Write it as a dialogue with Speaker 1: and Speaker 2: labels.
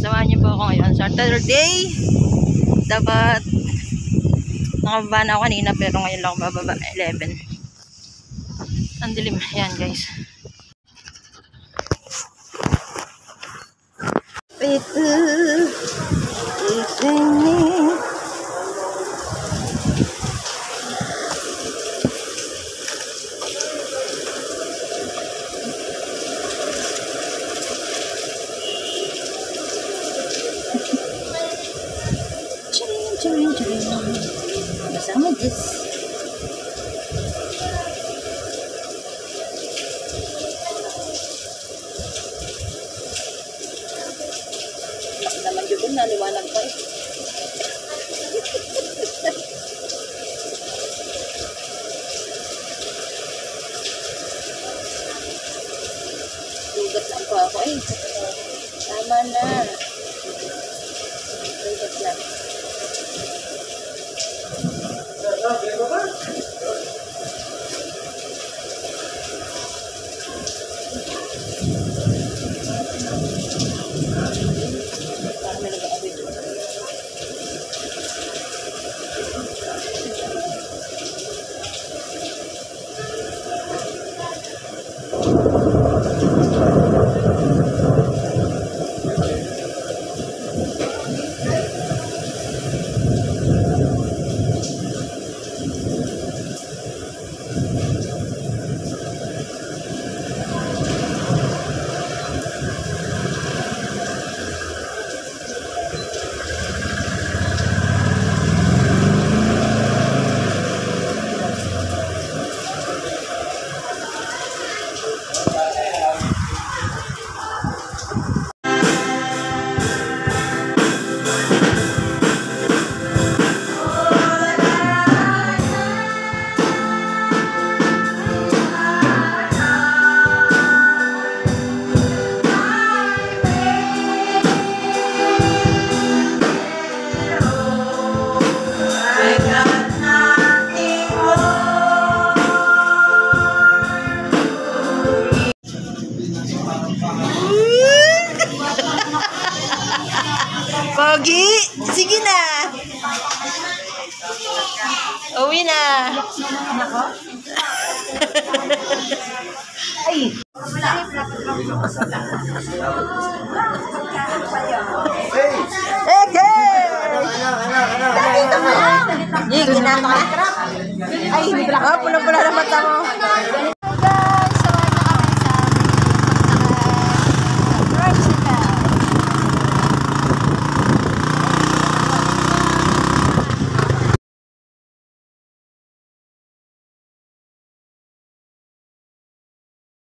Speaker 1: samahan niyo po ako ngayon. Saturday. Dapat nakababa na ako kanina pero ngayon lang bababa. 11. Ang dilim. Ayan guys. Ito. Kasama this. Laki naman yun, naliwanag pa eh. Lugat lang po ako eh. Tama na. Lugat lang. Pogi, sige na. Uwi na. Ay. Ay, puno-puno na mata mo.